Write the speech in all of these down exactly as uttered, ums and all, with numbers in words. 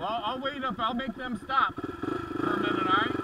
Well, I'll wait up. I'll make them stop for a minute, all right?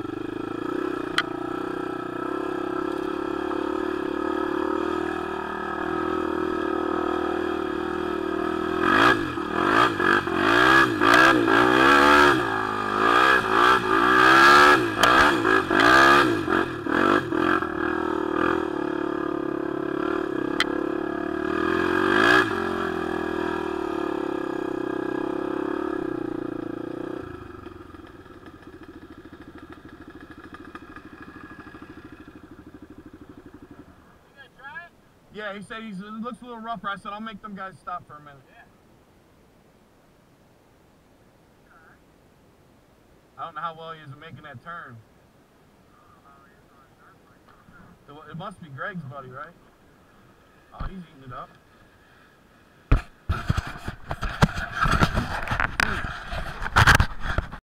Yeah, he said he's, it looks a little rougher. I said, I'll make them guys stop for a minute. Yeah. I don't know how well he is at making that turn. It must be Greg's buddy, right? Oh, he's eating it up.